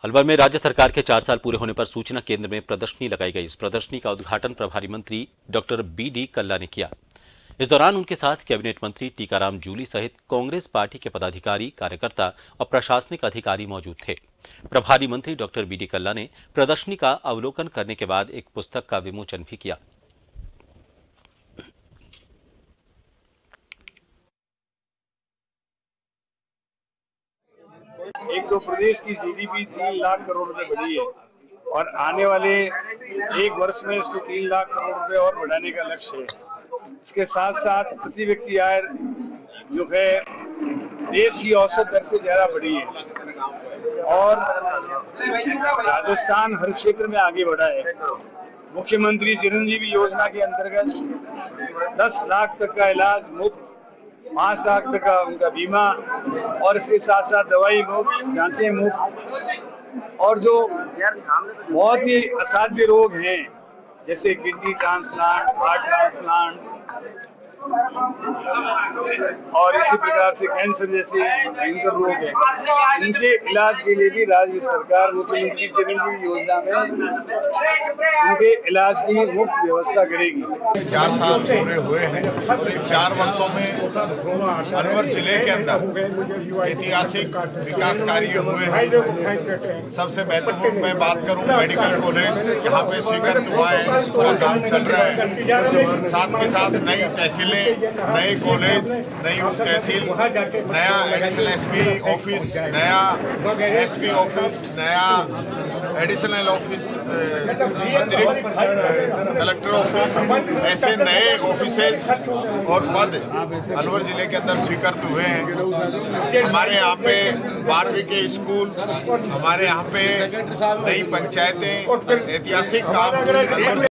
अलवर में राज्य सरकार के 4 साल पूरे होने पर सूचना केंद्र में प्रदर्शनी लगाई गई। इस प्रदर्शनी का उद्घाटन प्रभारी मंत्री डॉक्टर बी.डी. कल्ला ने किया। इस दौरान उनके साथ कैबिनेट मंत्री टीकाराम जूली सहित कांग्रेस पार्टी के पदाधिकारी, कार्यकर्ता और प्रशासनिक अधिकारी मौजूद थे। प्रभारी मंत्री डॉक्टर बी.डी. कल्ला ने प्रदर्शनी का अवलोकन करने के बाद एक पुस्तक का विमोचन भी किया। एक तो प्रदेश की जीडीपी 3 लाख करोड़ रुपए बढ़ी है और आने वाले एक वर्ष में इसको 3 लाख करोड़ रुपए और बढ़ाने का लक्ष्य है। इसके साथ साथ प्रति व्यक्ति आय जो है देश की औसत दर से ज्यादा बढ़ी है और राजस्थान हर क्षेत्र में आगे बढ़ा है। मुख्यमंत्री चिरंजीवी योजना के अंतर्गत 10 लाख तक का इलाज मुफ्त, 5 लाख तक का उनका बीमा और इसके साथ साथ दवाई मुफ्त, जांचें मुफ्त और जो बहुत ही असाध्य रोग हैं जैसे किडनी ट्रांसप्लांट, हार्ट ट्रांसप्लांट और इसी प्रकार से कैंसर जैसे भयंकर रोग हैं, इनके इलाज के लिए भी राज्य सरकार मुख्यमंत्री चिरंजीवी योजना में उनके इलाज की मुफ्त व्यवस्था करेगी। 4 साल पूरे हुए हैं और इन 4 वर्षों में अलवर जिले के अंदर ऐतिहासिक विकास कार्य हुए हैं। सबसे महत्वपूर्ण मैं बात करूं, मेडिकल कॉलेज यहाँ पे स्वीकृत हुआ है, उसका काम चल रहा है। साथ के साथ नई तहसीलें, नए कॉलेज, नई उप तहसील, नया एडिशनल एसपी ऑफिस, नया एसपी ऑफिस, नया एडिशनल ऑफिस, अतिरिक्त कलेक्टर ऑफिस, ऐसे नए ऑफिसेज और पद अलवर जिले के अंदर स्वीकृत हुए हैं। हमारे यहाँ पे 12वीं के स्कूल, हमारे यहाँ पे नई पंचायतें, ऐतिहासिक काम